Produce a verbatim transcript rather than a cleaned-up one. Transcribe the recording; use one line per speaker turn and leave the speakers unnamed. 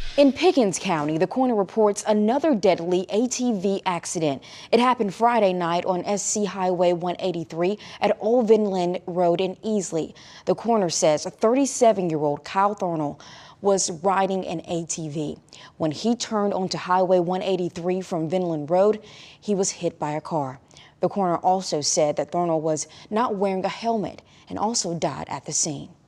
In Pickens County, the coroner reports another deadly A T V accident. It happened Friday night on S C Highway one eighty-three at Old Vinland Road in Easley. The coroner says thirty-seven-year-old Kyle Thornell was riding an A T V. When he turned onto Highway one eighty-three from Vinland Road, he was hit by a car. The coroner also said that Thornell was not wearing a helmet and also died at the scene.